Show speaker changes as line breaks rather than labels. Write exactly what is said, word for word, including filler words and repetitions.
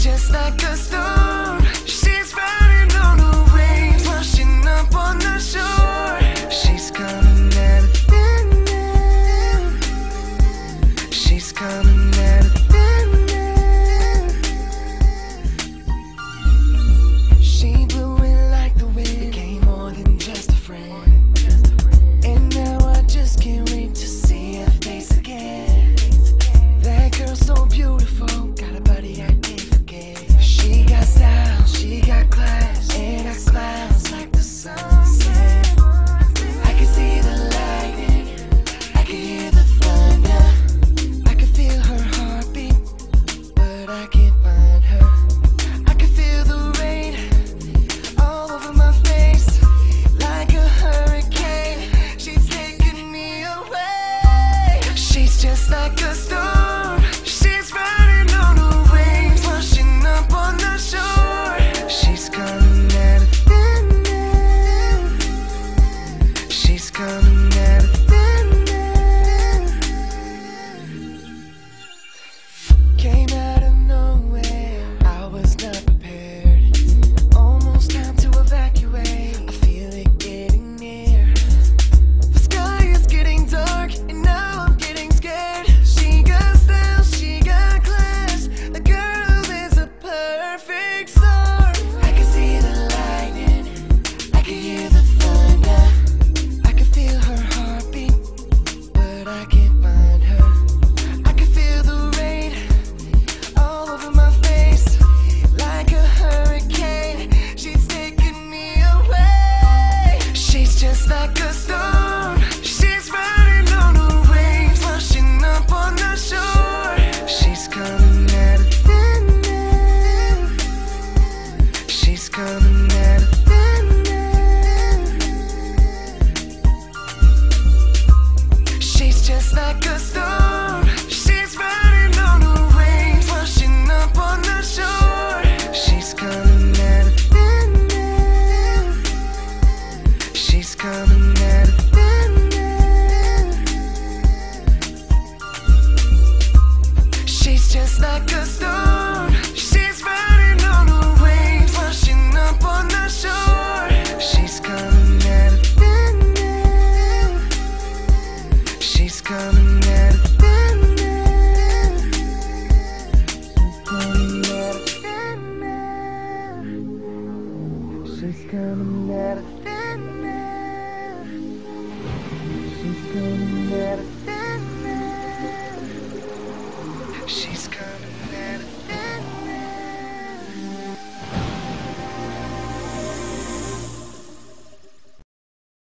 just like a storm. She's riding on the waves, washing up on the shore. She's coming at it thin now. She's coming at it thin now. She blew it like the wind, became more than just a friend. And now I just can't wait to see her face again. That girl's so beautiful, got a body I can't forget. She got style, she got class, and her smile's like the sunset. I can see the lightning, I can hear the thunder, I can feel her heartbeat, but I can't find her. I can feel the rain all over my face, like a hurricane. She's taking me away. She's just like a storm. She's riding on the waves, washing up on the shore. She's coming at it thin now. She's coming at it thin now. Came out of nowhere, I was not prepared. Almost time to evacuate, I feel it getting near. The sky is getting dark, and now I'm getting scared. She got style, she got class, the girl is a perfect storm. I can see the lightning, I can hear the thunder, I can feel her heartbeat, but I can't find her. I can feel the rain all over my face, like a hurricane. She's taking me away. She's just like a storm. She's riding on the waves, washing up on the shore. She's coming at it thin now. She's coming at it thin now. She's just like a storm. She's riding on the waves, washing up on the shore. She's coming at it thin now. She's coming at it thin now. She's just like a storm. She's riding on the waves, washing up on the shore. She's coming at it thin now. She's coming at it thin now. She's coming at it thin now. She's coming at it thin now. She's coming